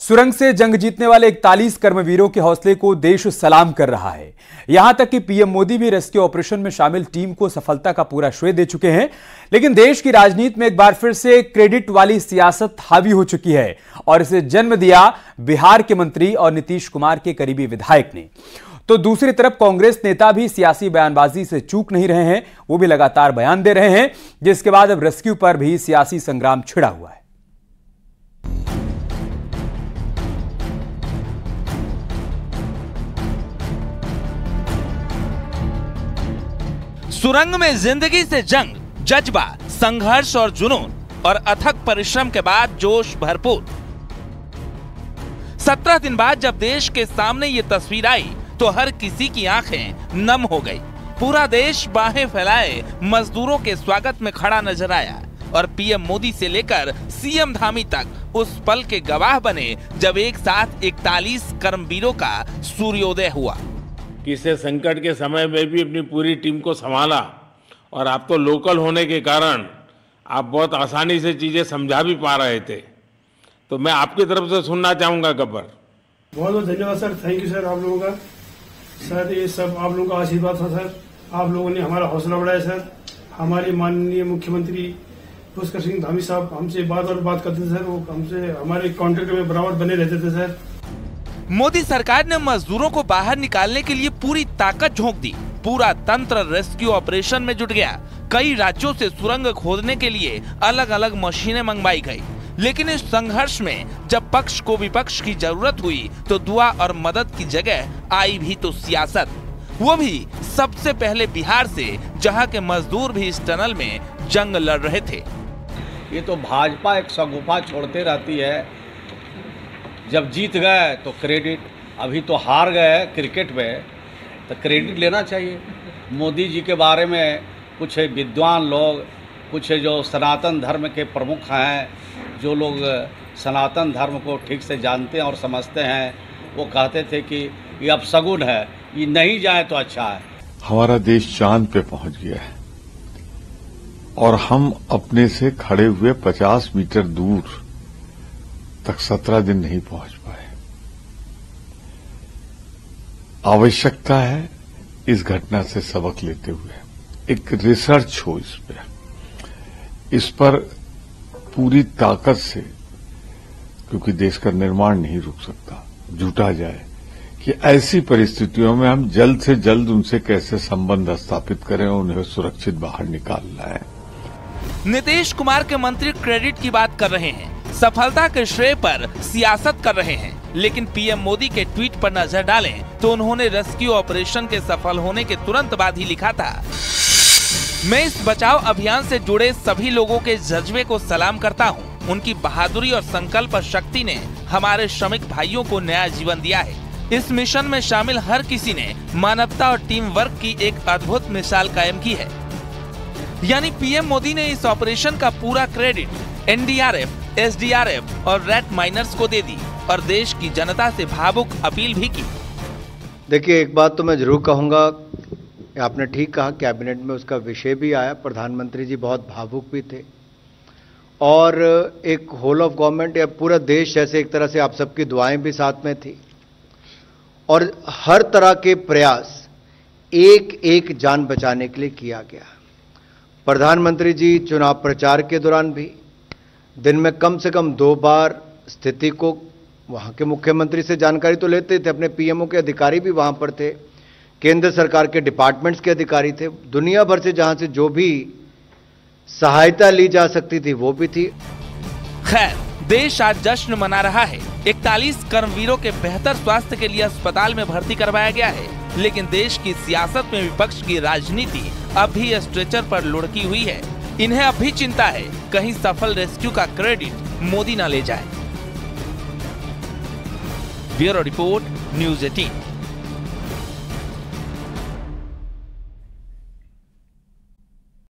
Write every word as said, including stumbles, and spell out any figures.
सुरंग से जंग जीतने वाले इकतालीस कर्मवीरों के हौसले को देश सलाम कर रहा है। यहां तक कि पीएम मोदी भी रेस्क्यू ऑपरेशन में शामिल टीम को सफलता का पूरा श्रेय दे चुके हैं। लेकिन देश की राजनीति में एक बार फिर से क्रेडिट वाली सियासत हावी हो चुकी है और इसे जन्म दिया बिहार के मंत्री और नीतीश कुमार के करीबी विधायक ने। तो दूसरी तरफ कांग्रेस नेता भी सियासी बयानबाजी से चूक नहीं रहे हैं, वो भी लगातार बयान दे रहे हैं, जिसके बाद अब रेस्क्यू पर भी सियासी संग्राम छिड़ा हुआ है। सुरंग में जिंदगी से जंग, जज्बा, संघर्ष और जुनून और अथक परिश्रम के बाद जोश भरपूर। सत्रह दिन बाद जब देश के सामने ये तस्वीर आई तो हर किसी की आंखें नम हो गई। पूरा देश बाहें फैलाए मजदूरों के स्वागत में खड़ा नजर आया और पीएम मोदी से लेकर सीएम धामी तक उस पल के गवाह बने जब एक साथ इकतालीस कर्मवीरों का सूर्योदय हुआ। किसी संकट के समय में भी अपनी पूरी टीम को संभाला और आप तो लोकल होने के कारण आप बहुत आसानी से चीजें समझा भी पा रहे थे। तो मैं आपकी तरफ से सुनना चाहूंगा गब्बर। बहुत बहुत धन्यवाद सर, थैंक यू सर आप लोगों का। सर ये सब आप लोगों का आशीर्वाद था सर, आप लोगों ने हमारा हौसला बढ़ाया सर। हमारे माननीय मुख्यमंत्री पुष्कर सिंह धामी साहब हमसे बात और बात करते थे सर, वो हमसे हमारे कॉन्टेक्ट में बराबर बने रहते थे सर। मोदी सरकार ने मजदूरों को बाहर निकालने के लिए पूरी ताकत झोंक दी। पूरा तंत्र रेस्क्यू ऑपरेशन में जुट गया। कई राज्यों से सुरंग खोदने के लिए अलग अलग मशीनें मंगवाई गई। लेकिन इस संघर्ष में जब पक्ष को विपक्ष की जरूरत हुई तो दुआ और मदद की जगह आई भी तो सियासत, वो भी सबसे पहले बिहार से, जहां के मजदूर भी इस टनल में जंग लड़ रहे थे। ये तो भाजपा एक शगुफा छोड़ते रहती है, जब जीत गए तो क्रेडिट, अभी तो हार गए क्रिकेट में तो क्रेडिट लेना चाहिए। मोदी जी के बारे में कुछ विद्वान लोग, कुछ जो सनातन धर्म के प्रमुख हैं, जो लोग सनातन धर्म को ठीक से जानते हैं और समझते हैं, वो कहते थे कि ये अब शगुन है, ये नहीं जाए तो अच्छा है। हमारा देश चांद पे पहुंच गया है और हम अपने से खड़े हुए पचास मीटर दूर तक सत्रह दिन नहीं पहुंच पाए। आवश्यकता है इस घटना से सबक लेते हुए एक रिसर्च हो इस पे, इस पर पूरी ताकत से, क्योंकि देश का निर्माण नहीं रुक सकता, जुटा जाए कि ऐसी परिस्थितियों में हम जल्द से जल्द उनसे कैसे संबंध स्थापित करें और उन्हें सुरक्षित बाहर निकालना है। नीतीश कुमार के मंत्री क्रेडिट की बात कर रहे हैं, सफलता के श्रेय पर सियासत कर रहे हैं। लेकिन पीएम मोदी के ट्वीट पर नजर डालें तो उन्होंने रेस्क्यू ऑपरेशन के सफल होने के तुरंत बाद ही लिखा था, मैं इस बचाव अभियान से जुड़े सभी लोगों के जज्बे को सलाम करता हूं। उनकी बहादुरी और संकल्प शक्ति ने हमारे श्रमिक भाइयों को नया जीवन दिया है। इस मिशन में शामिल हर किसी ने मानवता और टीम वर्क की एक अद्भुत मिसाल कायम की है। यानी पीएम मोदी ने इस ऑपरेशन का पूरा क्रेडिट एनडीआरएफ, एसडीआरएफ और रेड माइनर्स को दे दी और देश की जनता से भावुक अपील भी की। देखिए, एक बात तो मैं जरूर कहूंगा, आपने ठीक कहा, कैबिनेट में उसका विषय भी आया, प्रधानमंत्री जी बहुत भावुक भी थे और एक होल ऑफ गवर्नमेंट या पूरा देश जैसे एक तरह से आप सबकी दुआएं भी साथ में थी और हर तरह के प्रयास एक एक जान बचाने के लिए किया गया। प्रधानमंत्री जी चुनाव प्रचार के दौरान भी दिन में कम से कम दो बार स्थिति को वहां के मुख्यमंत्री से जानकारी तो लेते थे, अपने पीएमओ के अधिकारी भी वहां पर थे, केंद्र सरकार के डिपार्टमेंट्स के अधिकारी थे, दुनिया भर से जहां से जो भी सहायता ली जा सकती थी वो भी थी। खैर, देश आज जश्न मना रहा है। इकतालीस कर्मवीरों के बेहतर स्वास्थ्य के लिए अस्पताल में भर्ती करवाया गया है। लेकिन देश की सियासत में विपक्ष की राजनीति अब भी स्ट्रेचर पर लुढ़की हुई है। इन्हें अब भी चिंता है कहीं सफल रेस्क्यू का क्रेडिट मोदी न ले जाए। ब्यूरो रिपोर्ट, न्यूज़ अठारह।